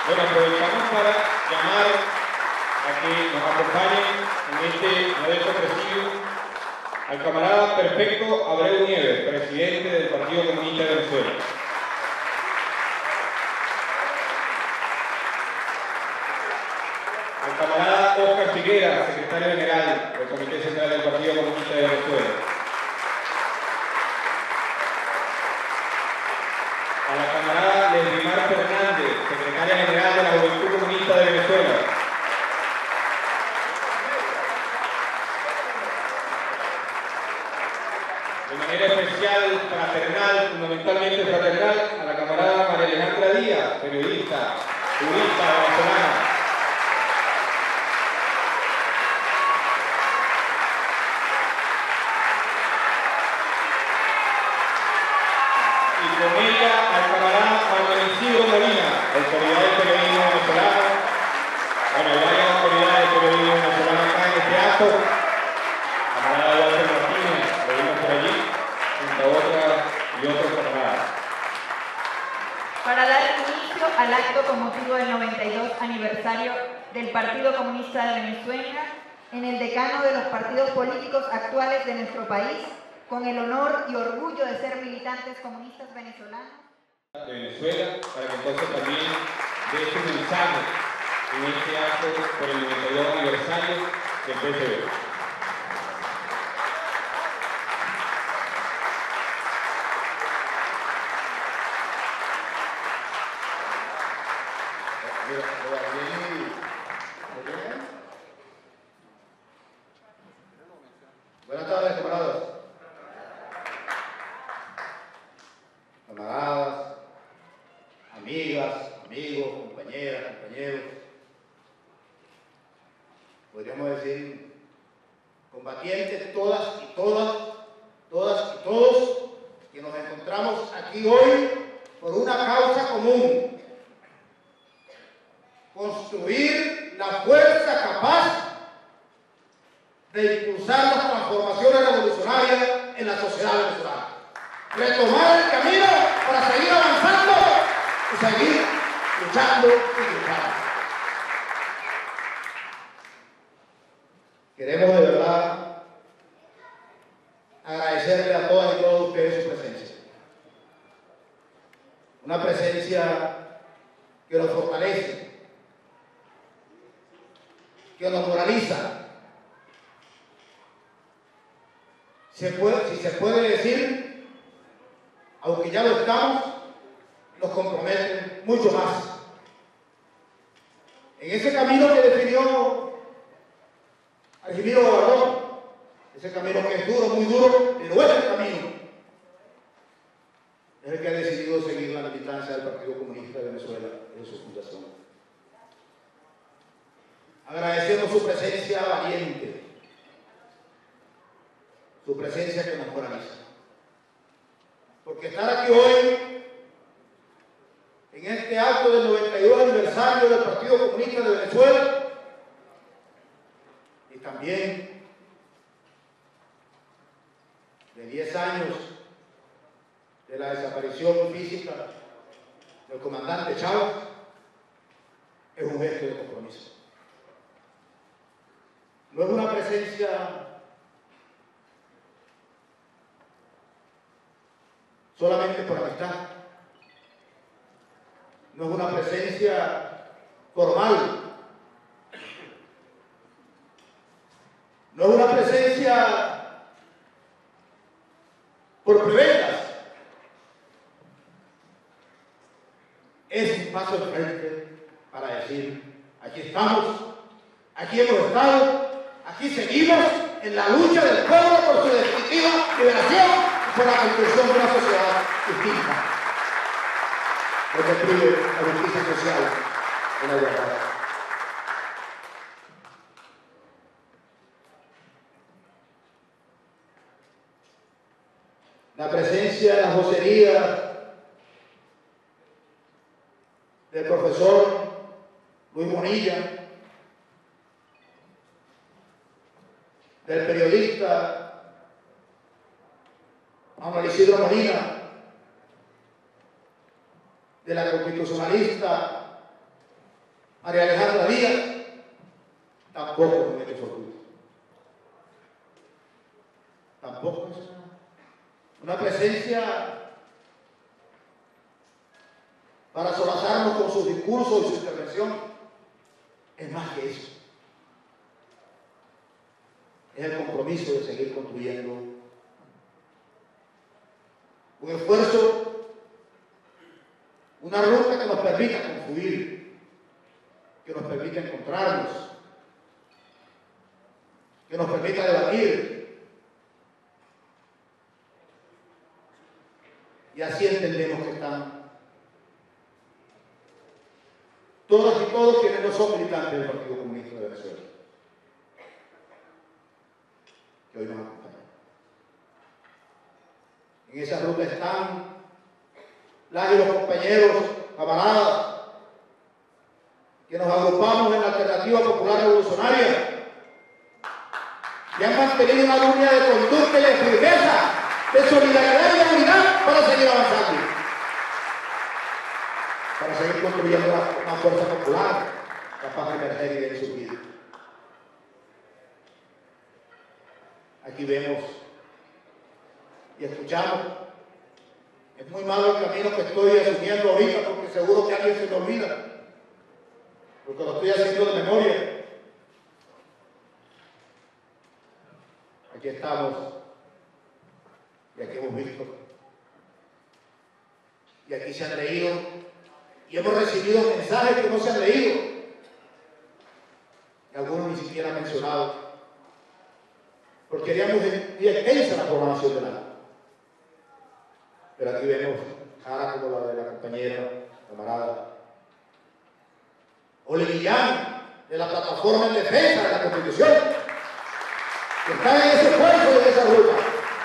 Bueno, aprovechamos para llamar a que nos acompañen en este modesto presidio al camarada Perfecto Abreu Nieves, presidente del Partido Comunista de Venezuela. Al camarada Óscar Figuera, secretario general del Comité Central del Partido Comunista de Venezuela. A la camarada Leslimar Fernández, secretaria general de la Juventud Comunista de Venezuela. De manera especial, fraternal, fundamentalmente fraternal, a la camarada María Alejandra Díaz, periodista, jurista venezolana. Y con ella al camarada Manuel Isidro Molina, autoridad del periodismo venezolano. Bueno, hay varias autoridades del periodismo venezolano acá en este acto. Camarada Walter Martínez, lo vimos por allí, junto a otras y otros camaradas. Para dar inicio al acto con motivo del 92 aniversario del Partido Comunista de Venezuela, en el decano de los partidos políticos actuales de nuestro país, con el honor y orgullo de ser militantes comunistas venezolanos. De Venezuela, para que entonces también dé su mensaje en este acto por el 92 aniversario del PCB. Buenas tardes, camaradas. Camaradas, amigas, amigos, compañeras, compañeros. Podríamos decir, combatientes todas y todos, que nos encontramos aquí hoy por una causa común. Construir la fuerza capaz de impulsar las transformaciones revolucionarias en la sociedad venezolana. Retomar el camino para seguir avanzando y seguir luchando y luchando. Queremos de verdad agradecerle a todas y todos ustedes su presencia. Una presencia que nos fortalece, que nos moraliza. Si se puede decir, aunque ya lo estamos, nos comprometen mucho más. En ese camino que definió Argimiro Galardón, ese camino que es duro, muy duro, pero es el camino, es el que ha decidido seguir la militancia del Partido Comunista de Venezuela desde su fundación. Agradecemos su presencia valiente, su presencia que nos moraliza. Porque estar aquí hoy, en este acto del 92 aniversario del Partido Comunista de Venezuela, y también de 10 años de la desaparición física del comandante Chávez, es un gesto de compromiso. No es una presencia solamente por amistad, no es una presencia formal, no es una presencia por prebendas, es un paso de frente para decir, aquí estamos, aquí hemos estado, aquí seguimos en la lucha del pueblo por su definitiva liberación y por la construcción de una sociedad distinta, porque prive la justicia social y la igualdad. La presencia de las vocerías del profesor Luis Monilla, del periodista Manuel Isidro Molina, de la constitucionalista María Alejandra Díaz, tampoco comete fortuito. Tampoco es una presencia para solazarnos con sus discursos y su intervención. Es más que eso. Es el compromiso de seguir construyendo un esfuerzo, una ruta que nos permita confluir, que nos permita encontrarnos, que nos permita debatir. Y así entendemos que están todas y todos quienes no son militantes del Partido Comunista de Venezuela, que hoy nos acompañan. En esa ruta están las y los compañeros, camaradas, que nos agrupamos en la Alternativa Popular Revolucionaria y han mantenido una línea de conducta y de firmeza, de solidaridad y de unidad para seguir avanzando, para seguir construyendo una fuerza popular capaz de emerger y de subir. Aquí vemos y escuchamos. Es muy malo el camino que estoy asumiendo ahorita, porque seguro que alguien se me olvida, porque lo estoy haciendo de memoria. Aquí estamos, y aquí hemos visto, y aquí se han leído, y hemos recibido mensajes que no se han leído, y algunos ni siquiera han mencionado, porque queríamos muy extensa la programación del año. Pero aquí vemos caras como la de la compañera, camarada Ole Guillán, de la Plataforma en Defensa de la Constitución, que está en ese esfuerzo y en esa ruta.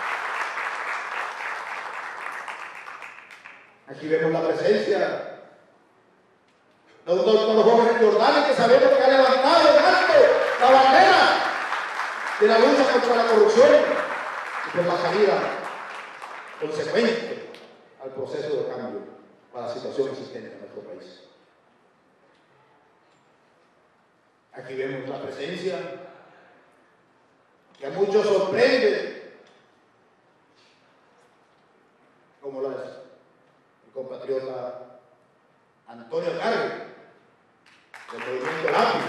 Aquí vemos la presencia de un doctor Jorge Jordani, que sabemos que ha levantado en alto la bandera de la lucha contra la corrupción y por la salida consecuente al proceso de cambio para la situación existente en nuestro país. Aquí vemos la presencia que a muchos sorprende, como la de mi compatriota Antonio Carri, del Movimiento Lápiz,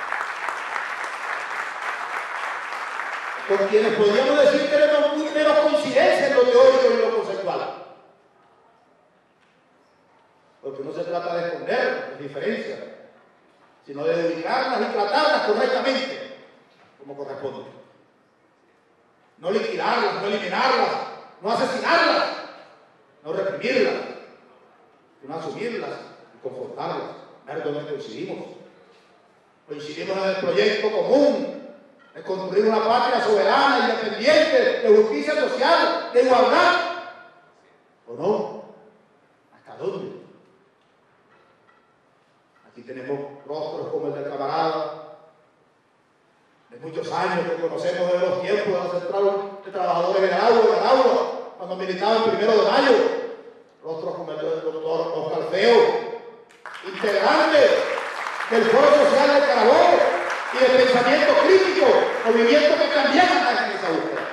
con quienes podríamos decir que tenemos menos coincidencia en lo teórico y en lo conceptual. Porque no se trata de esconder las diferencias, sino de ubicarlas y tratarlas correctamente, como corresponde. No liquidarlas, no eliminarlas, no asesinarlas, no reprimirlas, sino asumirlas y confortarlas. Ver dónde coincidimos. Coincidimos en el proyecto común de construir una patria soberana, independiente, de justicia social, de igualdad. ¿O no? ¿Hasta dónde? Aquí tenemos rostros como el del camarada, de muchos años que conocemos de los tiempos de la Central de Trabajadores de Aragua, cuando militaba el 1 de mayo. Rostros como el del doctor Oscar Feo, integrante del Foro Social de Carabobo y del Pensamiento Crítico, movimiento que también anda en esa búsqueda.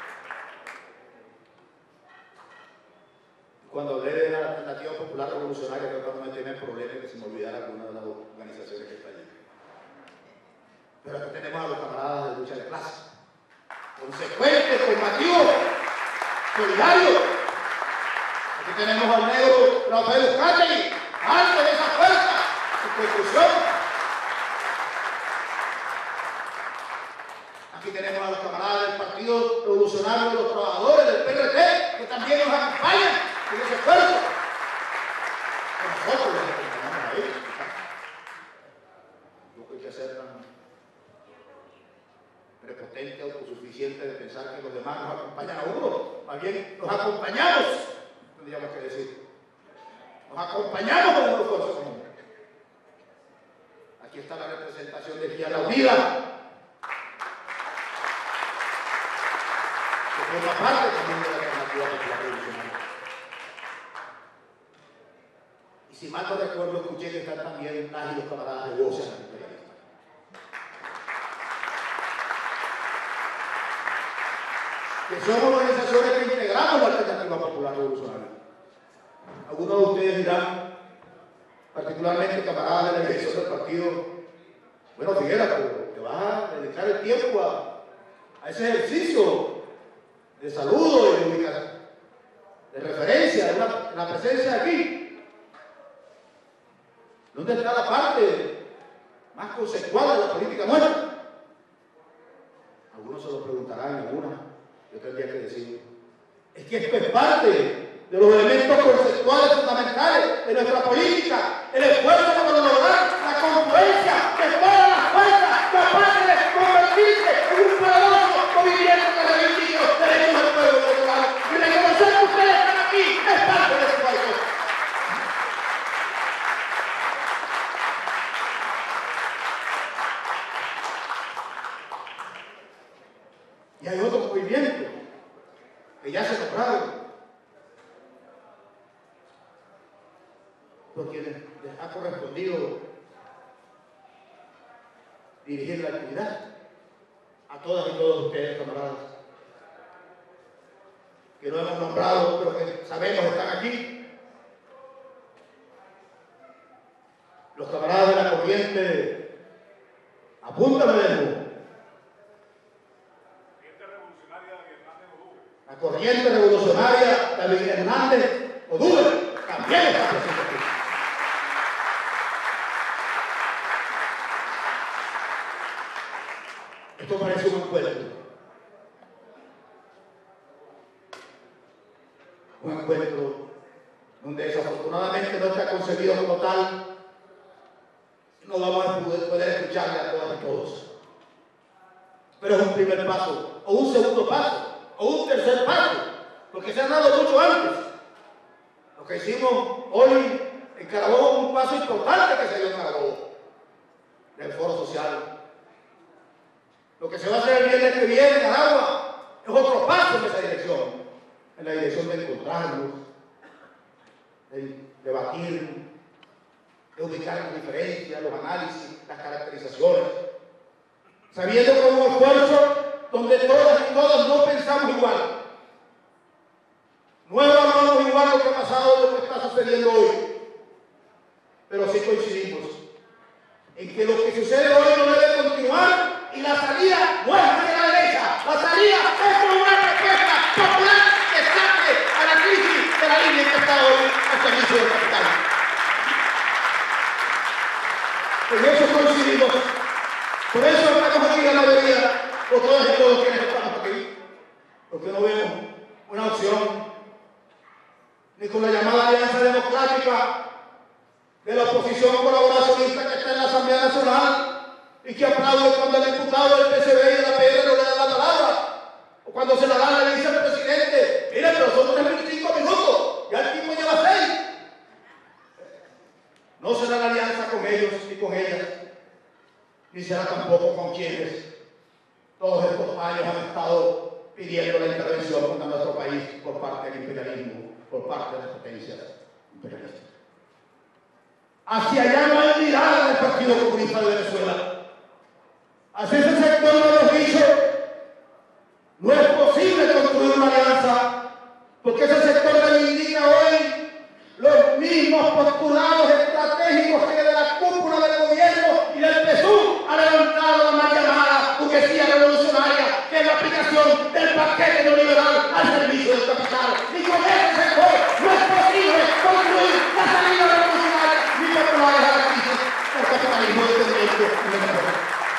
Cuando hablé de la Alternativa Popular Revolucionaria, creo que no me tenía el problema que se me olvidara alguna de las organizaciones que están allí. Pero aquí tenemos a los camaradas de lucha de clase, consecuentes, combativos, solidarios. Aquí tenemos al negro Rafael Uzcategui, antes de esa fuerza de construcción. Aquí tenemos a los camaradas del Partido Revolucionario de los Trabajadores, del PRT, que también nos acompañan en ese esfuerzo. Nosotros los acompañamos a ellos. Lo que hay que hacer tan prepotente, autosuficiente de pensar que los demás nos acompañan a uno. Más bien, nos acompañamos, tendríamos que decir. Nos acompañamos en el esfuerzo común. Aquí está la representación de Izquierda Unida, que forma parte también de la Alternativa Popular Revolucionaria. Y si mal no recuerdo, escuché que esta felicitar también a los camaradas de Voces Antiimperialistas. Que son organizaciones que integramos la Alternativa Popular Revolucionaria. Algunos de ustedes dirán, particularmente camaradas de la dirección del partido, bueno, Figuera, pero te vas a dedicar el tiempo a ese ejercicio de saludo y de ubicación, de referencia, de la presencia aquí. ¿Dónde está la parte más conceptual de la política nuestra? Algunos se lo preguntarán, algunas yo tendría que decir. Es que esto es parte de los elementos conceptuales fundamentales de nuestra política, el esfuerzo por lograr la confluencia de todas las fuerzas capaces de convertirse en un poderoso movimiento que reivindique los derechos del pueblo venezolano. Y reconocer que ustedes están aquí es parte de ese esfuerzo. Y hay otros movimientos que ya se nombraron, por quienes les ha correspondido dirigir la actividad. A todas y todos ustedes, camaradas, que no hemos nombrado, pero que sabemos están aquí. Los camaradas de la corriente, apúntame de nuevo. La corriente revolucionaria David Hernández Odúber también está presente aquí. Esto parece un encuentro. Un encuentro donde desafortunadamente no está concebido como tal. No vamos a poder escucharle a todas y todos. Pero es un primer paso, o un segundo paso, o un tercer paso, porque se han dado mucho antes. Lo que hicimos hoy en Carabobo es un paso importante que se dio en Carabobo, del foro social. Lo que se va a hacer el viernes que viene en Aragua es otro paso en esa dirección, en la dirección de encontrarnos, de debatir, de ubicar las diferencias, los análisis, las caracterizaciones, sabiendo que es un esfuerzo donde todas y todos no pensamos igual. No evaluamos igual lo que ha pasado y lo que está sucediendo hoy, pero sí coincidimos en que lo que sucede hoy no debe continuar y la salida no es de la derecha, la salida es por una respuesta popular que saque a la crisis de la línea que está hoy al servicio del capital. En eso coincidimos, por eso estamos aquí en la mayoría, por todas y todos quienes estamos aquí, porque no vemos una opción ni con la llamada Alianza Democrática de la oposición colaboracionista que está en la Asamblea Nacional y que aplaude cuando el diputado del PCB y de la PR no le dan la palabra, o cuando se la dan le dice al presidente, mira, pero son 35 minutos, ya el tiempo lleva 6. No será la alianza con ellos ni con ellas, ni será tampoco con quienes todos estos años han estado pidiendo la intervención contra nuestro país por parte del imperialismo, por parte de las potencias imperialistas. Hacia allá no hay mirada del Partido Comunista de Venezuela. Hacia ese sector lo hemos dicho, no es posible construir una alianza, porque ese sector reivindica hoy los mismos postulados estratégicos que de la cúpula del gobierno y del PSUV ha levantado la mal llamada burguesía revolucionaria, que es la aplicación del paquete neoliberal al servicio del capital. Y con ese sector no es posible construir la salida revolucionaria ni populares a la crisis del capitalismo dependiente en Venezuela.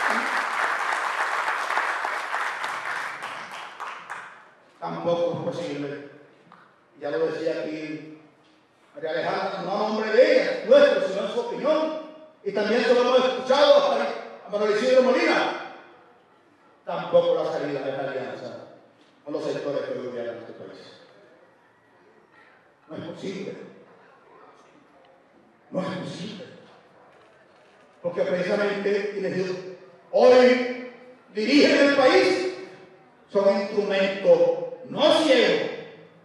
Tampoco es posible, ya lo decía aquí María Alejandra, no a nombre de ella, nuestro, sino en su opinión, y también se lo hemos escuchado a Manuel Isidro Molina, tampoco la salida de la alianza con los sectores que gobiernan este país. No es posible. No es posible. Porque precisamente quienes hoy dirigen el país son instrumentos no ciegos,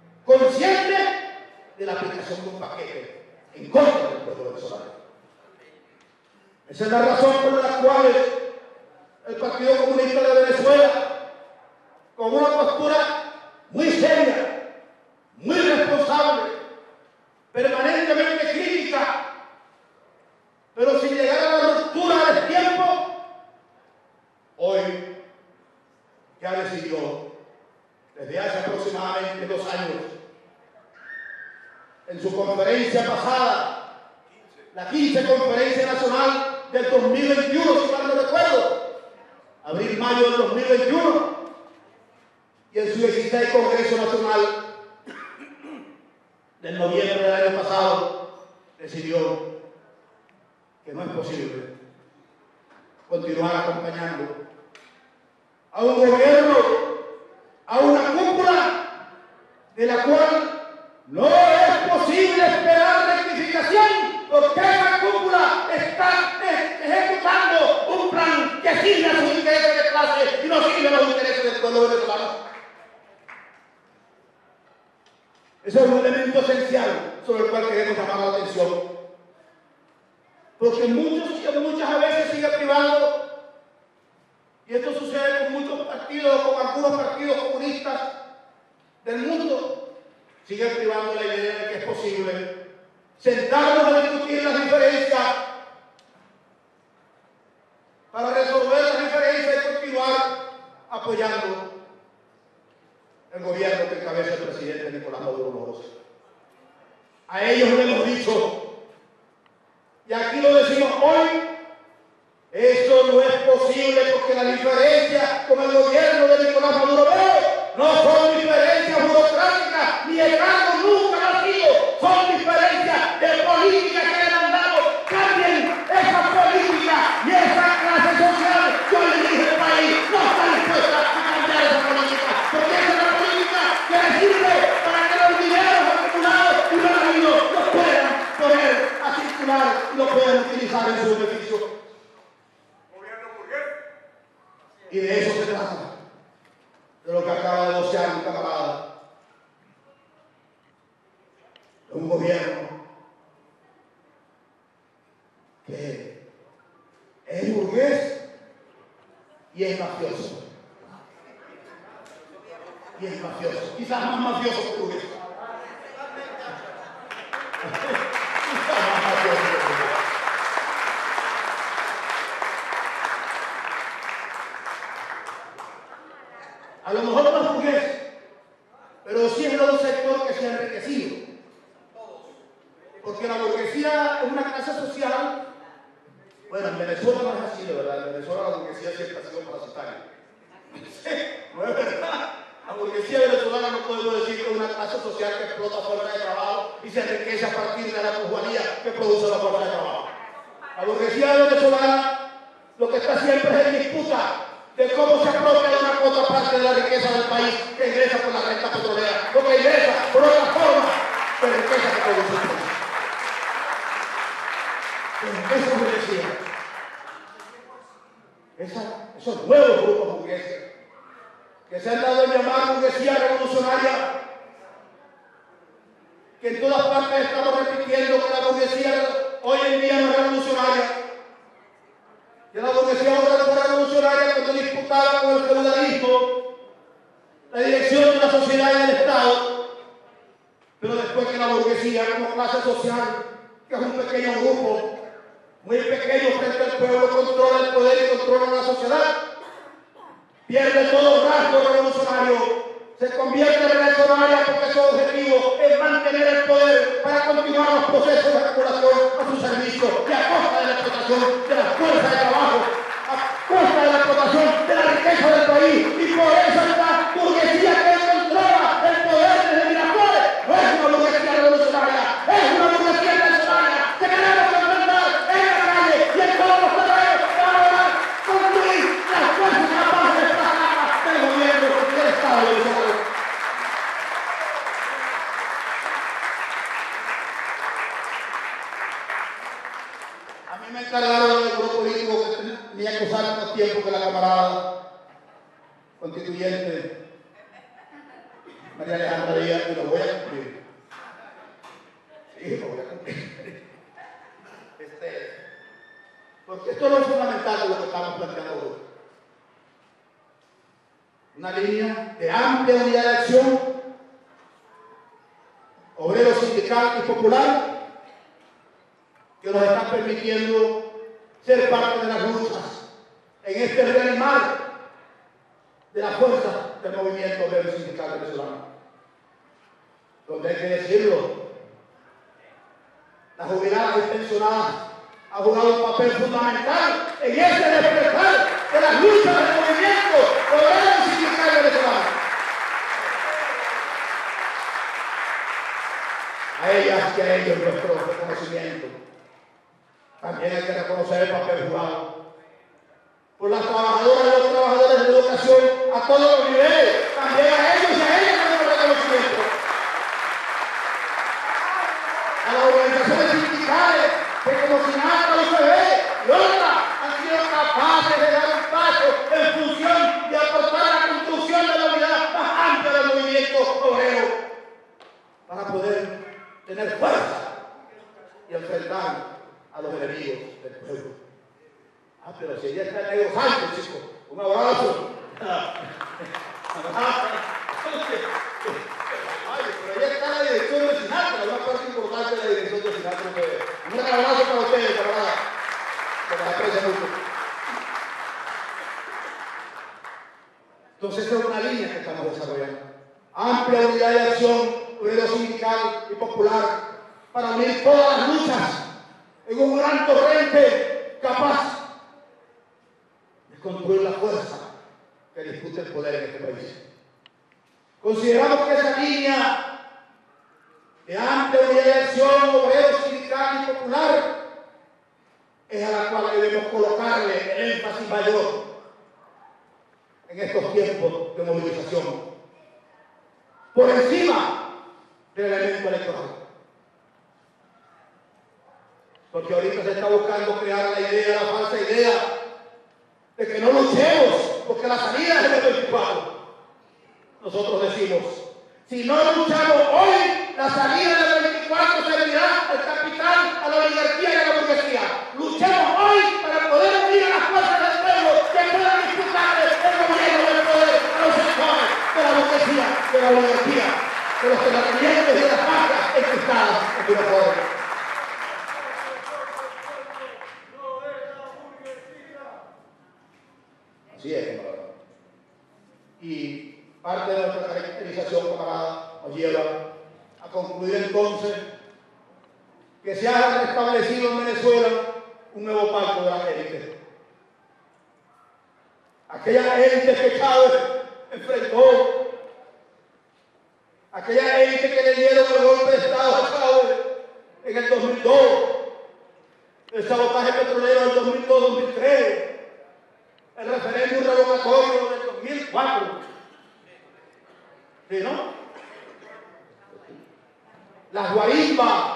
conscientes de la aplicación de un paquete en contra del pueblo venezolano. Esa es la razón por la cual el Partido Comunista de Venezuela, con una postura muy seria, muy responsable, permanentemente crítica, pero sin llegar a la ruptura del tiempo, hoy ya decidió, desde hace aproximadamente 2 años, en su conferencia pasada, la 15 Conferencia Nacional del 2021, si mal no recuerdo, abril-mayo del 2021, y en su 16 Congreso Nacional del noviembre del año pasado, decidió que no es posible continuar acompañando a un gobierno, a una cúpula de la cual no es posible esperar rectificación, porque esa cúpula está ejecutando un plan que sirve a sus intereses de clase y no sirve a los intereses del pueblo venezolano. Ese es un elemento esencial sobre el cual queremos llamar la atención, porque muchas veces sigue privando, y esto sucede con muchos partidos, con algunos partidos comunistas del mundo, sigue privando la idea de que es posible sentarnos a discutir las diferencias para resolver las diferencias y continuar apoyando el gobierno que encabeza el presidente Nicolás Maduro Moros. A ellos le hemos dicho, y aquí lo decimos hoy, eso no es posible porque las diferencias con el gobierno de Nicolás Maduro Moros no son diferencias burocráticas ni de cargos, nunca han sido, son diferencias de política que le han dado. Cambien esa política y esa clase social que hoy dirige el país no está dispuesta a cambiar esa política, porque esa es la política que le sirve para que los dineros acumulados y no habidos los puedan poner a circular y los puedan utilizar en su beneficio. Y de eso se trata, de lo que acaba de vocear un camarada, de un gobierno que es burgués y es mafioso. Y es mafioso, quizás más mafioso que burgués. Quizás más mafioso que burgués. A lo mejor no es burgués, pero sí es de un sector que se ha enriquecido. Porque la burguesía es una clase social. Bueno, en Venezuela no es así, de verdad. En Venezuela la burguesía siempre ha sido parasitaria. No es verdad. La burguesía venezolana no podemos decir que es una clase social que explota fuerza de trabajo y se enriquece a partir de la plusvalía que produce la fuerza de trabajo. La burguesía venezolana lo que está siempre es en disputa de cómo se apropia de una cuota parte de la riqueza del país que ingresa por la renta petrolera, lo que ingresa por otra forma de riqueza que produce el país. Eso me decía. Esos nuevos grupos burgueses que se han dado a llamar burguesía revolucionaria, que en todas partes estamos repitiendo que la burguesía hoy en día no es revolucionaria. Que la burguesía fue revolucionaria cuando disputaba con el feudalismo la dirección de la sociedad y del Estado, pero después que la burguesía como clase social, que es un pequeño grupo, muy pequeño frente al pueblo, controla el poder y controla la sociedad, pierde todo rasgo revolucionario, se convierte en reaccionaria porque su objetivo es mantener el poder para continuar los procesos de acumulación a su servicio y a costa de la explotación de la fuerza de trabajo, a costa de la explotación de la riqueza del país. Y por eso esta burguesía que controla el poder desde Miraflores no es una burguesía revolucionaria, es una burguesía reaccionaria que tenemos que enfrentar en la calle y en todos los terrenos para lograr construir las fuerzas capaces de desplazar del gobierno del Estado de Venezuela. Me encargaron del grupo político que tenía que usar más tiempo que la camarada constituyente María Alejandra Díaz, y lo voy a cumplir. Sí, lo voy a cumplir. porque esto no es fundamental de lo que estamos planteando hoy. Una línea de amplia unidad de acción, obrero, sindical y popular, que nos están permitiendo ser parte de las luchas en este reanimar de la fuerza del movimiento obrero sindical venezolano. Donde hay que decirlo, las jubiladas y pensionadas han jugado un papel fundamental en este despertar de las luchas del movimiento obrero sindical venezolano. A ellas y a ellos nuestro reconocimiento. También hay que reconocer el papel jugado por las trabajadoras y los trabajadores de educación a todos los niveles. También a ellos y a ellas nuestro reconocimiento. A las organizaciones sindicales que como SINATRA, UCB y otras han sido capaces de dar un paso en función de aportar a la construcción de la unidad más amplia del movimiento obrero para poder tener fuerza y enfrentar a los enemigos del pueblo. Ah, pero si ella está en Negro Sánchez, chicos, un abrazo. Ay, pero ella está en la dirección de SINATRA, una parte importante de la dirección de SINATRA. Un abrazo para ustedes, camaradas, que les aprecio mucho. Entonces, esta es una línea que estamos desarrollando. Amplia unidad de acción, obrero sindical y popular, para unir todas las luchas en un gran torrente capaz de construir la fuerza que dispute el poder en este país. Consideramos que esa línea de amplia unidad de acción, obrero, sindical y popular es a la cual debemos colocarle el énfasis mayor en estos tiempos de movilización, por encima del elemento electoral. Porque ahorita se está buscando crear la idea, la falsa idea, de que no luchemos, porque la salida es el 24. Nosotros decimos, si no luchamos hoy, la salida del 24 servirá al capital, a la oligarquía y a la burguesía. Luchemos hoy para poder unir a las fuerzas del pueblo que puedan disputarle el gobierno del poder a los sectores de la burguesía, de la oligarquía, de los terratenientes y de las marcas encristadas en su poder. Así es, camarada. Y parte de nuestra caracterización, camarada, nos lleva a concluir entonces que se haya restablecido en Venezuela un nuevo pacto de la élite. Aquella élite que Chávez enfrentó, aquella élite que le dieron el golpe de Estado a Chávez en el 2002, el sabotaje petrolero del 2002-2003, el referéndum revocatorio del 2004. ¿Sí, no? Las guarimbas,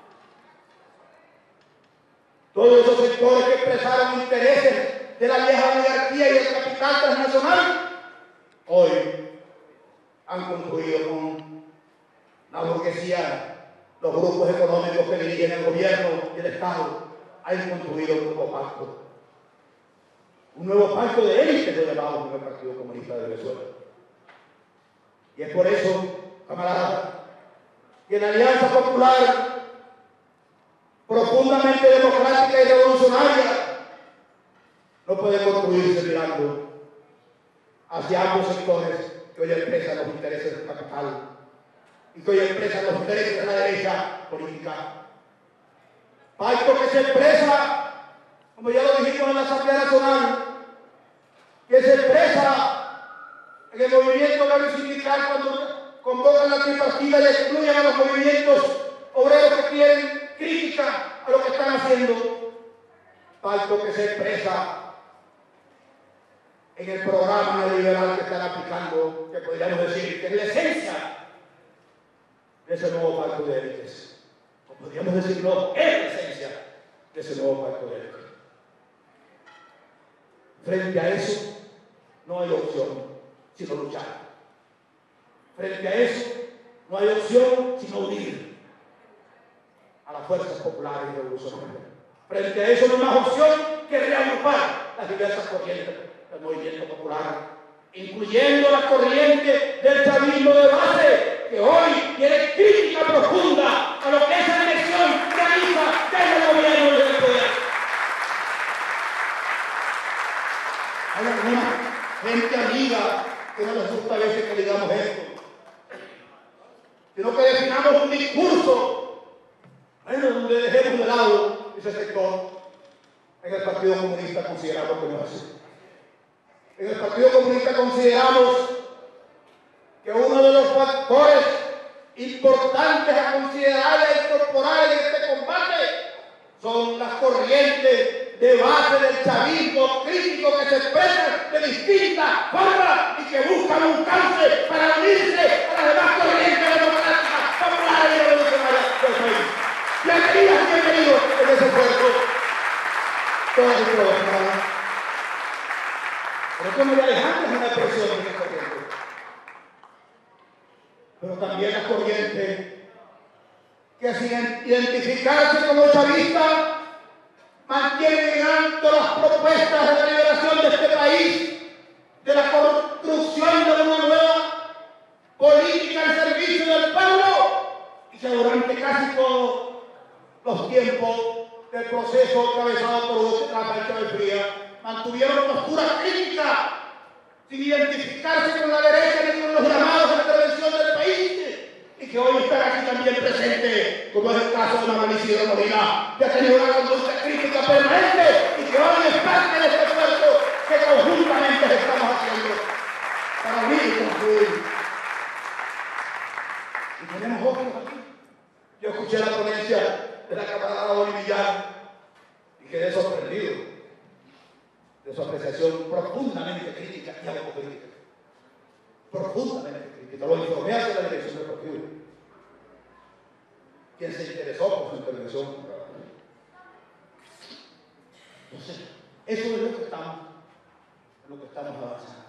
todos esos sectores que expresaron intereses de la vieja oligarquía y el capital transnacional, hoy han concluido con la burguesía, los grupos económicos que dirigen el gobierno y el Estado, han concluido un nuevo pacto. Un nuevo pacto de élite, lo llamamos en el Partido Comunista de Venezuela. Y es por eso, camaradas, que la Alianza Popular, profundamente democrática y revolucionaria, no puede construirse mirando hacia ambos sectores que hoy expresan los intereses del capital y que hoy expresan los intereses de la derecha política. Pacto que se expresa, como ya lo dijimos en la Asamblea Nacional, que se expresa en el movimiento obrero sindical cuando convocan la tripartida y excluyen a los movimientos obreros que quieren crítica a lo que están haciendo. Pacto que se expresa en el programa neoliberal que están aplicando, que podríamos decir que es la esencia de ese nuevo pacto de élites. O podríamos decir, no, es la esencia de ese nuevo pacto de élites. Frente a eso, no hay opción sino luchar. Frente a eso, no hay opción sino unir a las fuerzas populares y revolucionarias. Frente a eso, no hay más opción que agrupar las diversas corrientes del movimiento popular, incluyendo la corriente del chavismo de base, que hoy tiene crítica profunda a lo que esa dirección realiza desde el gobierno y del poder. Hay alguna gente amiga que no les gusta a veces que digamos esto, sino que definamos un discurso, bueno, donde dejemos de lado ese sector. En el Partido Comunista consideramos que no es así. En el Partido Comunista consideramos que uno de los factores importantes a considerar e incorporar en este combate son las corrientes de base del chavismo crítico que se expresan de distintas formas y que buscan un cauce para unirse a las demás corrientes democráticas, populares y revolucionarias del país. Bienvenidas y bienvenidos en ese esfuerzo. Todos y todas, hermanos. Pero como ya Alejandro es una expresión de esta corriente. Pero también las corrientes que sin identificarse como chavistas mantienen en alto las propuestas de la liberación de este país, de la construcción de una nueva política al servicio del pueblo, y que durante casi todos los tiempos del proceso atravesado por Hugo Chávez Frías mantuvieron postura crítica, sin identificarse con la derecha ni con los llamados a la intervención del país, y que hoy están aquí también presentes, como es el caso de Manuel Isidro Molina, que ha tenido una conducta crítica permanente y que hoy es parte de este esfuerzo que conjuntamente estamos haciendo para unir y construir. Y tenemos otros aquí. Yo escuché la ponencia de la camarada Bolivillán y quedé sorprendido de su apreciación profundamente crítica y autocrítica. Profundamente crítica. Lo informé hacia la dirección del partido, quien se interesó por su intervención. Entonces, eso es lo que estamos avanzando.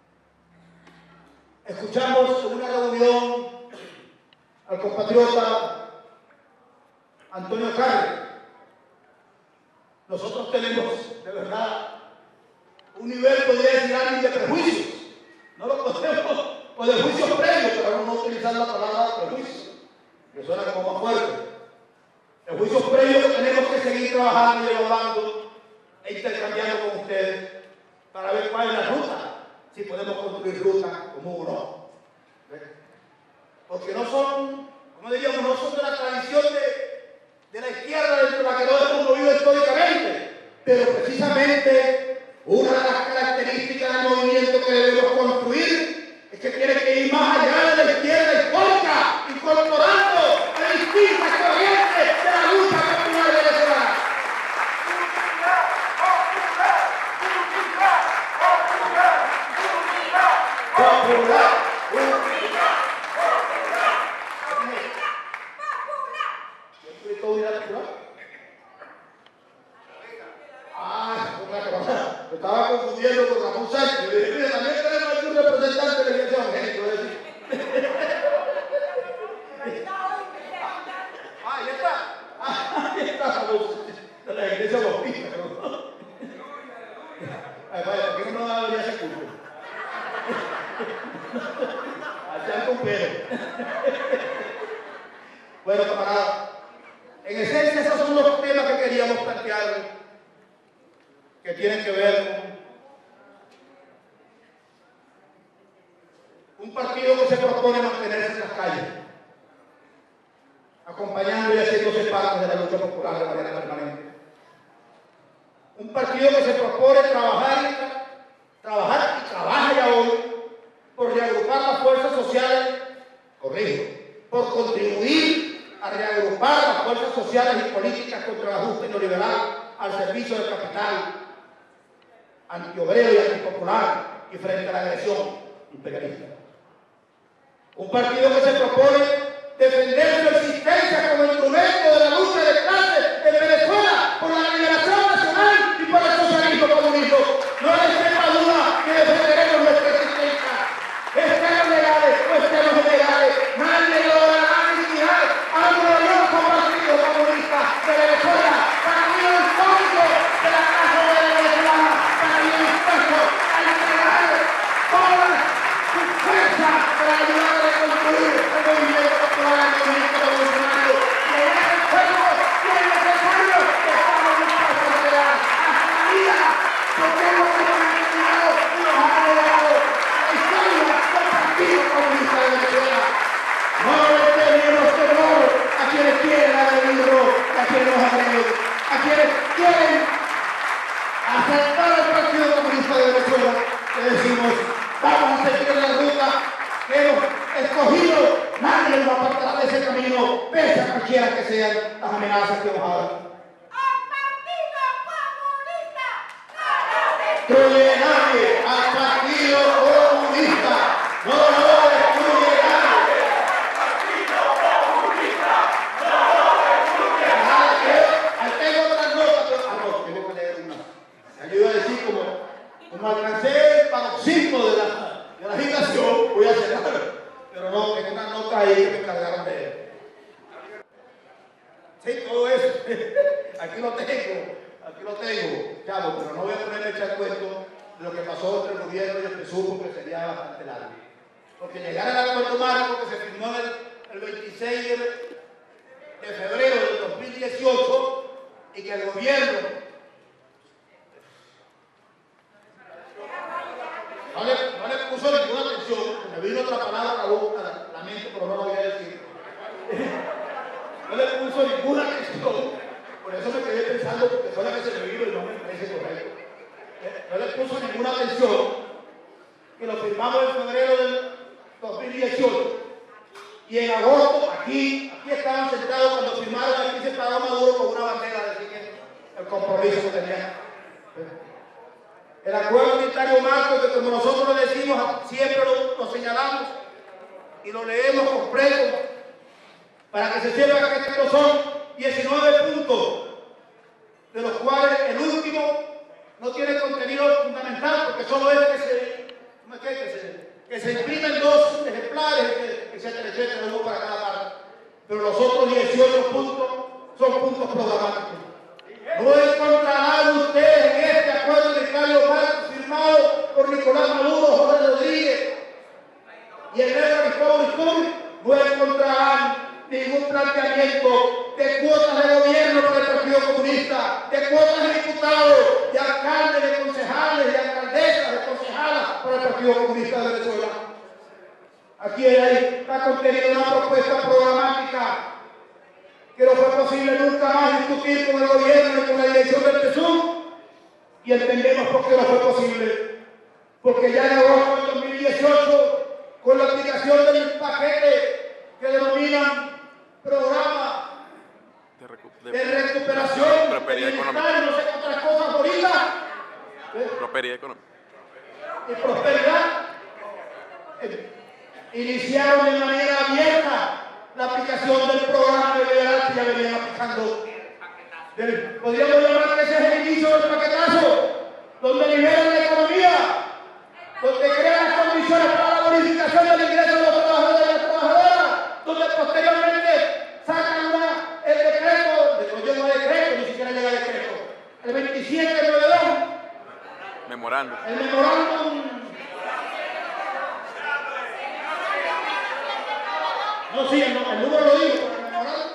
Escuchamos en una reunión al compatriota Antonio Carre. Nosotros tenemos, de verdad, un nivel, podría decir alguien, de prejuicios. No lo podemos, o de juicios previos, pero no utilizar la palabra prejuicio, que suena como más fuerte. El juicios previos que tenemos que seguir trabajando y evaluando e intercambiando con ustedes para ver cuál es la ruta, si podemos construir rutas como uno. Porque no son, como diríamos, no son de la tradición de la izquierda dentro de la que no hemos movido históricamente, pero precisamente una de las características del movimiento que debemos construir es que tiene que ir más allá de la izquierda histórica, incorporando a distintas corrientes de la lucha popular venezolana. Me estaba confundiendo con Ramón Sánchez. Yo dije, mira, también tenemos aquí un representante de la iglesia evangélica. Ya está. Ahí está. De la iglesia bautista. Vaya, ¿por qué no nos daría ese culto? Allá con Pedro. Bueno, camarada, en esencia esos son los temas que queríamos plantear, que tienen que ver con un partido que se propone mantenerse en las calles, acompañando y haciéndose parte de la lucha popular de manera permanente. Un partido que se propone trabajar y trabaja ya hoy por reagrupar las fuerzas sociales, por contribuir a reagrupar las fuerzas sociales y políticas contra el ajuste neoliberal al servicio del capital, antiobrero y antipopular y frente a la agresión imperialista. Un partido que se propone defender su existencia como instrumento de la lucha de clases en Venezuela por la liberación nacional y por el socialismo comunismo. No les quepa duda que defenderemos nuestra existencia. Estemos legales o estemos ilegales, nadie logrará eliminar al glorioso Partido Comunista de Venezuela, partido histórico de la clase de Venezuela. asaltar al Partido Comunista de Venezuela, le decimos, vamos a seguir la ruta que hemos escogido, nadie nos apartará de ese camino, pese a cualquiera que sean las amenazas que nos hagan. Destruye nadie al Partido Comunista. No lo destruye nadie. Tengo otras notas, pero tengo que leer una. Yo iba a decir como alcancé el paroxismo de la agitación, voy a cerrar. Pero no, tengo una nota ahí que me encargaron de él. Sí, todo eso. Aquí lo tengo, chavo, pero no voy a ponerme a echar cuento de lo que pasó entre el gobierno y el PSUV, porque sería bastante largo. Porque llegar al acuerdo marco que se firmó el 26 de febrero del 2018 y que el gobierno no le puso ninguna atención, me vino otra palabra a la mente, pero no lo voy a decir. No le puso ninguna atención. Por eso me quedé pensando, porque fue la que se me vino y no me parece correcto. No le puso ninguna atención, que lo firmamos en febrero del 2018. Y en agosto, aquí estaban sentados cuando firmaron, aquí se paró Maduro con una bandera de decir el compromiso que tenía. El acuerdo unitario marco, que como nosotros le decimos, siempre lo señalamos y lo leemos completo, para que se sepa que estos son 19 puntos, de los cuales el último no tiene contenido fundamental, porque solo es que se imprimen 2 ejemplares, etcétera, uno para cada parte. Pero los otros 18 puntos son puntos programáticos. No encontrarán ustedes en este acuerdo de Carlos Marcos firmado por Nicolás Maduro, Jorge Rodríguez y el negro Cristóbal, no encontrarán ningún planteamiento de cuotas de gobierno para el Partido Comunista, de cuotas de diputados, de alcaldes, de concejales, de alcaldesas, de concejalas para el Partido Comunista de Venezuela. Aquí está contenida una propuesta programática que no fue posible nunca más discutir con el gobierno y con la dirección del PSUV, y entendemos por qué no fue posible. Porque ya en agosto del 2018, con la aplicación del paquete que denominan programa de recuperación, prosperidad económica, no sé qué otras cosas ahorita, prosperidad económica y prosperidad, iniciaron de manera abierta la aplicación del programa neoliberal que ya venían aplicando. Podríamos llamar que ese es el inicio del paquetazo, donde liberan la economía, donde crean las condiciones para la bonificación del ingreso de los trabajadores y las trabajadoras, donde posteriormente sacan el decreto, no decreto, ni siquiera llega decreto, el 2792, memorando. el memorándum. No, sí, el número lo digo, el memorándum.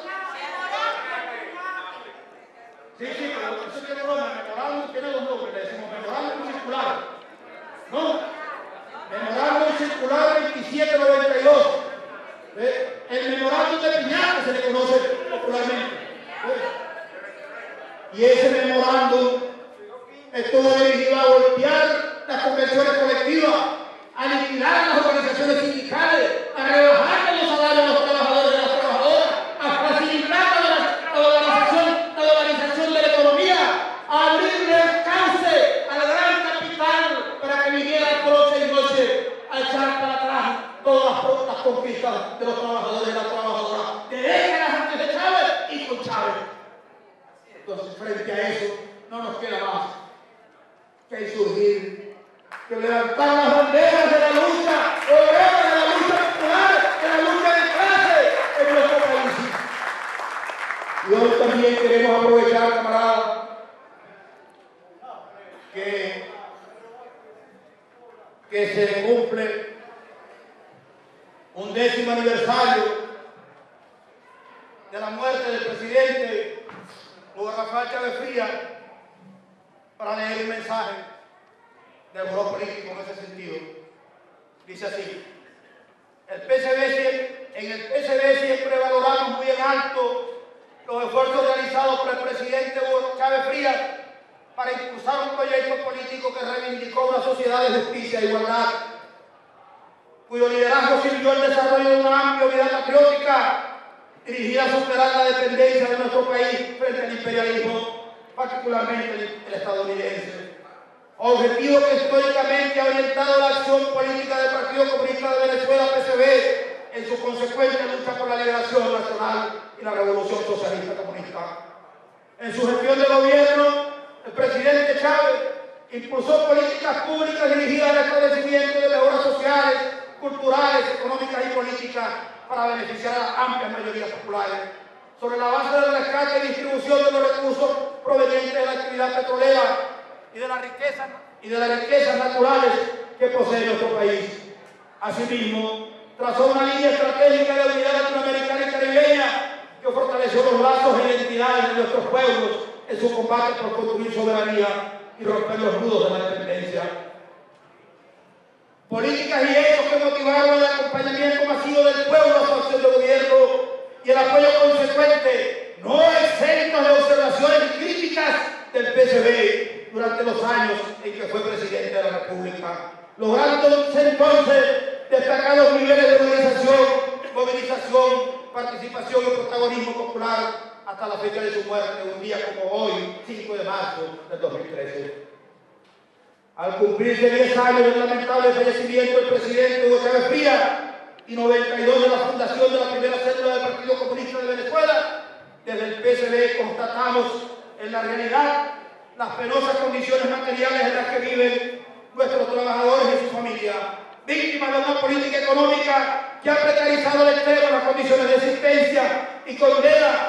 Sí, pero eso tiene broma, el memorándum tiene 2 nombres, le decimos memorándum circular. ¿No? Memorándum circular 2792. El memorándum de Piñata se le conoce popularmente. Y ese memorándum estuvo dirigido a golpear las convenciones colectivas, a liquidar las organizaciones sindicales, a rebajar los salarios de los trabajadores y de las trabajadoras, a facilitar la dolarización de la economía, a abrirle el cauce al gran capital para que viniera noche y noche a echar para atrás todas las conquistas de los trabajadores y las trabajadoras, de décadas antes de Chávez y con Chávez. Entonces, frente a eso, no nos queda más que insurgir, que levantar las banderas de la lucha obrera, de la lucha popular, de la lucha de clase en nuestro país. Y hoy también queremos aprovechar, camaradas, que se cumple un 10º aniversario de la muerte del presidente Hugo Rafael Chávez Frías, para leer un mensaje del Buró Político en ese sentido. Dice así: en el PCB siempre valoramos muy en alto los esfuerzos realizados por el presidente Hugo Chávez Frías para impulsar un proyecto político que reivindicó una sociedad de justicia e igualdad, cuyo liderazgo sirvió el desarrollo de una amplia unidad patriótica dirigida a superar la dependencia de nuestro país frente al imperialismo, particularmente el estadounidense. Objetivo que históricamente ha orientado la acción política del Partido Comunista de Venezuela, PCV, en su consecuente lucha por la liberación nacional y la revolución socialista comunista. En su gestión de gobierno, el presidente Chávez impulsó políticas públicas dirigidas al establecimiento de mejoras sociales, culturales, económicas y políticas para beneficiar a las amplias mayorías populares, sobre la base del rescate y distribución de los recursos provenientes de la actividad petrolera y de las riquezas naturales que posee nuestro país. Asimismo, trazó una línea estratégica de unidad latinoamericana y caribeña que fortaleció los lazos e identidades de nuestros pueblos en su combate por construir soberanía y romper los nudos de la dependencia. Políticas y hechos que motivaron el acompañamiento masivo del pueblo a su acción de gobierno y el apoyo consecuente, no exentos de observaciones y críticas del PCV durante los años en que fue presidente de la República, logrando entonces destacados niveles de movilización, participación y protagonismo popular hasta la fecha de su muerte, un día como hoy, 5 de marzo del 2013. Al cumplirse 10 años del lamentable fallecimiento del presidente Hugo Chávez Frías y 92 de la fundación de la primera célula del Partido Comunista de Venezuela, desde el PCV constatamos en la realidad las penosas condiciones materiales en las que viven nuestros trabajadores y sus familias, víctimas de una política económica que ha precarizado al extremo las condiciones de existencia y condena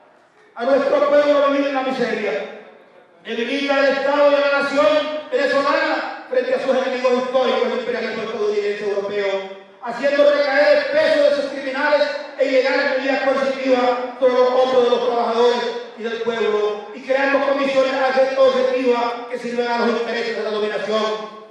a nuestro pueblo a vivir en la miseria. Debilita el Estado de la nación venezolana frente a sus enemigos históricos, el imperialismo estadounidense europeo, haciendo recaer el peso de sus criminales e ilegales medidas coercitivas sobre los hombros de los trabajadores y del pueblo, y creando condiciones objetivas que sirven a los intereses de la dominación.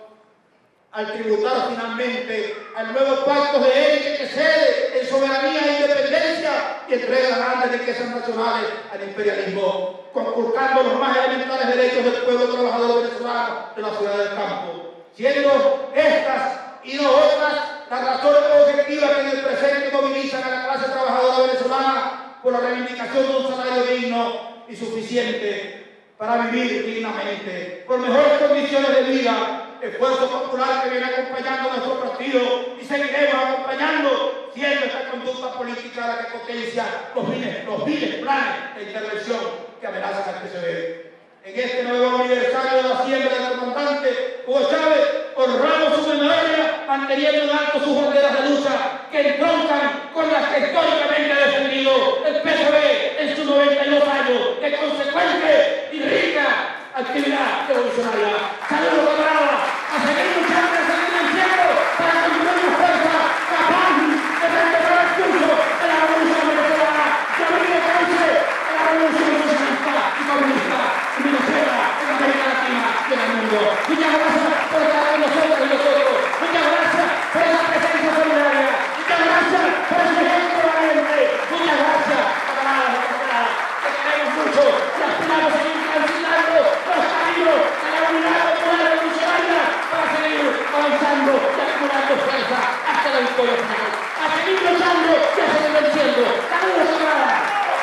Al tributar finalmente al nuevo pacto de élite que cede en soberanía e independencia y entrega las grandes riquezas nacionales al imperialismo, conculcando los más elementales derechos del pueblo trabajador venezolano de la ciudad del campo, siendo estas y no otras las razones objetivas que en el presente movilizan a la clase trabajadora venezolana por la reivindicación de un salario digno y suficiente para vivir dignamente, por mejores condiciones de vida, esfuerzo popular que viene acompañando a nuestro partido y seguiremos acompañando, siendo esta conducta política la que potencia los viles planes de intervención que amenazan al PCV. En este nuevo aniversario de la siembra del comandante Hugo Chávez, honramos su memoria manteniendo en alto sus banderas de lucha que entroncan con las que históricamente ha defendido el PCV en sus 92 años de consecuente y rica actividad revolucionaria. ¡Saludos, camaradas! ¡A seguir luchando, a seguir venciendo para construir una fuerza capaz de recuperar el curso de la revolución venezolana, de abrir el cauce de la revolución socialista y comunista en Venezuela, en América Latina y en el mundo! Muchas gracias por estar con nosotros y nosotros. Muchas gracias por esa presencia solidaria. Muchas gracias por ese gesto valiente. Muchas gracias, camaradas y camaradas. Te queremos mucho y aspiramos a seguir transitando los caminos de la unidad popular revolucionaria para seguir avanzando y acumulando fuerza hasta la victoria final. A seguir luchando y a seguir venciendo. ¡Saludos, camaradas!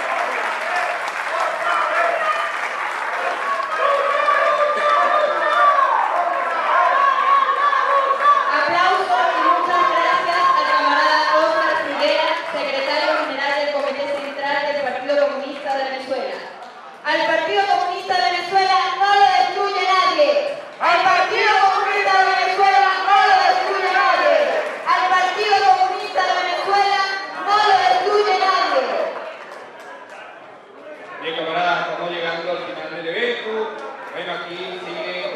Al Partido Comunista de Venezuela no lo destruye nadie. Al Partido Comunista de Venezuela no lo destruye nadie. Al Partido Comunista de Venezuela no lo destruye nadie. Bien, camaradas, estamos llegando al final del evento. Bueno, aquí sigue